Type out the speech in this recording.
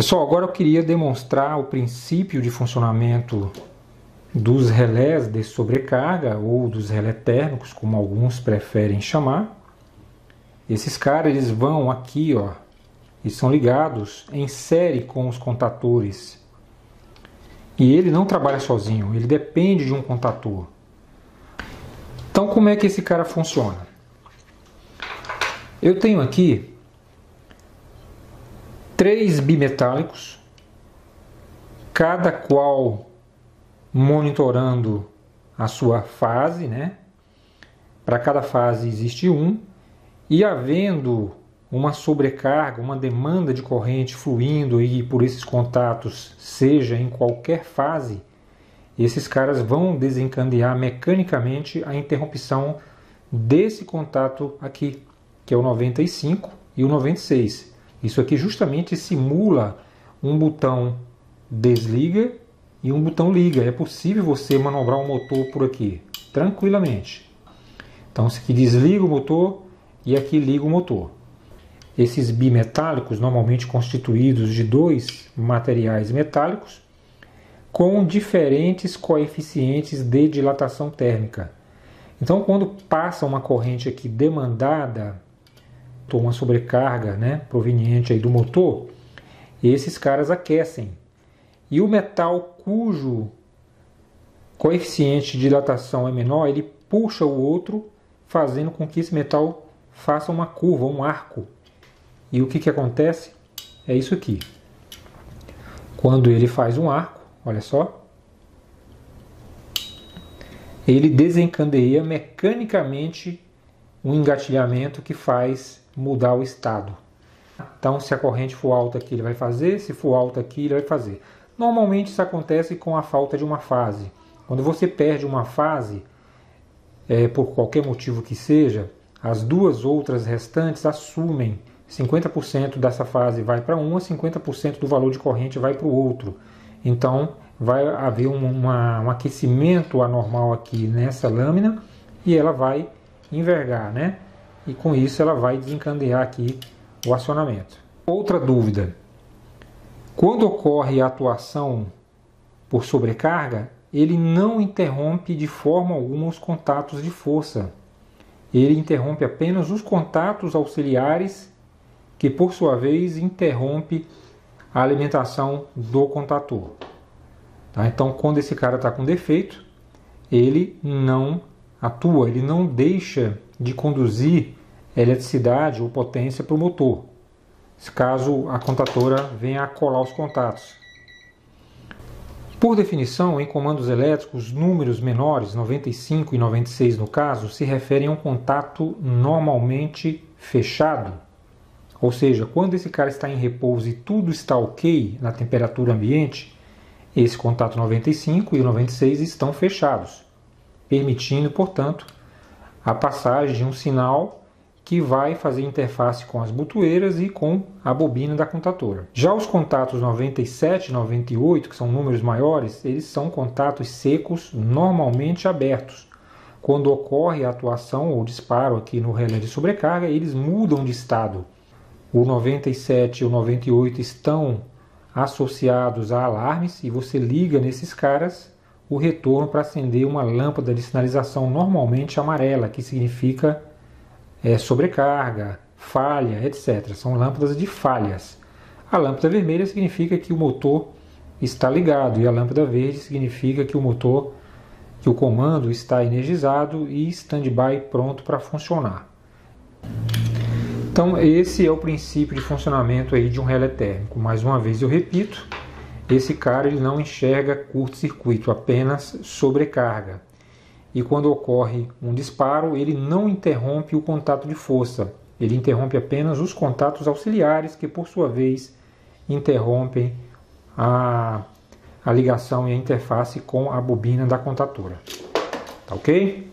Pessoal, agora eu queria demonstrar o princípio de funcionamento dos relés de sobrecarga ou dos relés térmicos, como alguns preferem chamar. Esses caras eles vão aqui, ó, e são ligados em série com os contatores. E ele não trabalha sozinho, ele depende de um contator. Então, como é que esse cara funciona? Eu tenho aqui 3 bimetálicos, cada qual monitorando a sua fase, né? Para cada fase existe um, e havendo uma sobrecarga, uma demanda de corrente fluindo aí por esses contatos, seja em qualquer fase, esses caras vão desencadear mecanicamente a interrupção desse contato aqui, que é o 95 e o 96. Isso aqui justamente simula um botão desliga e um botão liga. É possível você manobrar o motor por aqui, tranquilamente. Então, isso aqui desliga o motor e aqui liga o motor. Esses bimetálicos, normalmente constituídos de 2 materiais metálicos, com diferentes coeficientes de dilatação térmica. Então, quando passa uma corrente aqui demandada, uma sobrecarga, né, proveniente aí do motor, esses caras aquecem. E o metal cujo coeficiente de dilatação é menor, ele puxa o outro, fazendo com que esse metal faça uma curva, um arco. E o que acontece? É isso aqui. Quando ele faz um arco, olha só, ele desencadeia mecanicamente um engatilhamento que faz mudar o estado. Então, se a corrente for alta aqui, ele vai fazer, se for alta aqui, ele vai fazer. Normalmente isso acontece com a falta de uma fase. Quando você perde uma fase, por qualquer motivo que seja, as duas outras restantes assumem 50% dessa fase vai para uma, 50% do valor de corrente vai para o outro. Então, vai haver um aquecimento anormal aqui nessa lâmina e ela vai envergar, né? E com isso ela vai desencadear aqui o acionamento. Outra dúvida: quando ocorre a atuação por sobrecarga, ele não interrompe de forma alguma os contatos de força. Ele interrompe apenas os contatos auxiliares, que por sua vez interrompe a alimentação do contator. Tá? Então, quando esse cara está com defeito, ele não atua, ele não deixa de conduzir eletricidade ou potência para o motor, caso a contatora venha a colar os contatos. Por definição, em comandos elétricos, números menores, 95 e 96 no caso, se referem a um contato normalmente fechado. Ou seja, quando esse cara está em repouso e tudo está ok na temperatura ambiente, esse contato 95 e o 96 estão fechados, permitindo, portanto, a passagem de um sinal que vai fazer interface com as botoeiras e com a bobina da contatora. Já os contatos 97 e 98, que são números maiores, eles são contatos secos normalmente abertos. Quando ocorre a atuação ou disparo aqui no relé de sobrecarga, eles mudam de estado. O 97 e o 98 estão associados a alarmes e você liga nesses caras o retorno para acender uma lâmpada de sinalização normalmente amarela, que significa sobrecarga, falha, etc. São lâmpadas de falhas. A lâmpada vermelha significa que o motor está ligado e a lâmpada verde significa que o comando está energizado e stand-by pronto para funcionar. Então esse é o princípio de funcionamento aí de um relé térmico. Mais uma vez eu repito, esse cara ele não enxerga curto-circuito, apenas sobrecarga. E quando ocorre um disparo, ele não interrompe o contato de força. Ele interrompe apenas os contatos auxiliares, que por sua vez interrompem a ligação e a interface com a bobina da contatora. Tá ok?